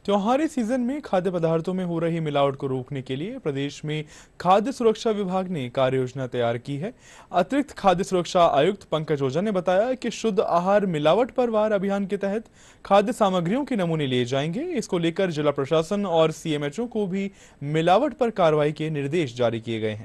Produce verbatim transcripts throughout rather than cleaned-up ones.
त्योहारी सीजन में खाद्य पदार्थों में हो रही मिलावट को रोकने के लिए प्रदेश में खाद्य सुरक्षा विभाग ने कार्य योजना तैयार की है। अतिरिक्त खाद्य सुरक्षा आयुक्त पंकज ओझा ने बताया कि शुद्ध आहार मिलावट पर वार अभियान के तहत खाद्य सामग्रियों के नमूने लिए जाएंगे। इसको लेकर जिला प्रशासन और सीएमएचओ को भी मिलावट पर कार्रवाई के निर्देश जारी किए गए हैं।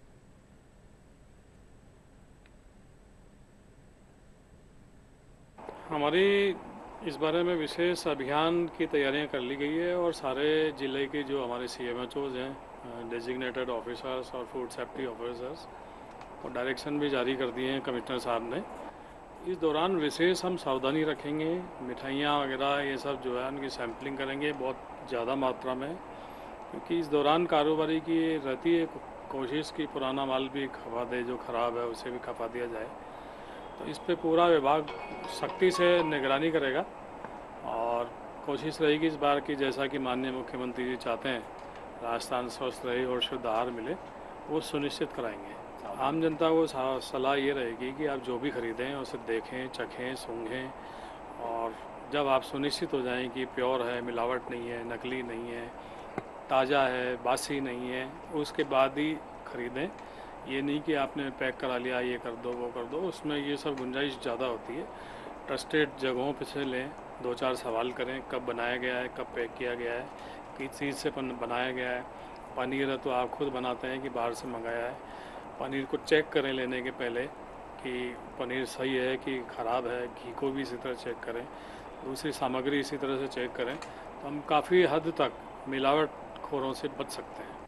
हमारी इस बारे में विशेष अभियान की तैयारियां कर ली गई है और सारे ज़िले के जो हमारे सी एम एच ओज़ हैं, डेजिग्नेटेड ऑफिसर्स और फूड सेफ्टी ऑफिसर्स, और डायरेक्शन भी जारी कर दिए हैं कमिश्नर साहब ने। इस दौरान विशेष हम सावधानी रखेंगे। मिठाइयाँ वगैरह ये सब जो है उनकी सैम्पलिंग करेंगे बहुत ज़्यादा मात्रा में, क्योंकि इस दौरान कारोबारी की रहती है कोशिश की पुराना माल भी खपा दे, जो ख़राब है उसे भी खपा दिया जाए। तो इस पे पूरा विभाग सख्ती से निगरानी करेगा और कोशिश रहेगी इस बार की, जैसा कि माननीय मुख्यमंत्री जी चाहते हैं राजस्थान स्वस्थ रहे और शुद्ध आहार मिले, वो सुनिश्चित कराएंगे। आम जनता को सलाह ये रहेगी कि आप जो भी खरीदें उसे देखें, चखें, सूंघें, और जब आप सुनिश्चित हो जाएं कि प्योर है, मिलावट नहीं है, नकली नहीं है, ताज़ा है, बासी नहीं है, उसके बाद ही खरीदें। ये नहीं कि आपने पैक करा लिया, ये कर दो वो कर दो, उसमें ये सब गुंजाइश ज़्यादा होती है। ट्रस्टेड जगहों पे से लें, दो चार सवाल करें, कब बनाया गया है, कब पैक किया गया है, किस चीज़ से बनाया गया है। पनीर है तो आप खुद बनाते हैं कि बाहर से मंगाया है। पनीर को चेक करें लेने के पहले कि पनीर सही है कि ख़राब है। घी को भी इसी तरह चेक करें, दूसरी सामग्री इसी तरह से चेक करें, तो हम काफ़ी हद तक मिलावट खोरों से बच सकते हैं।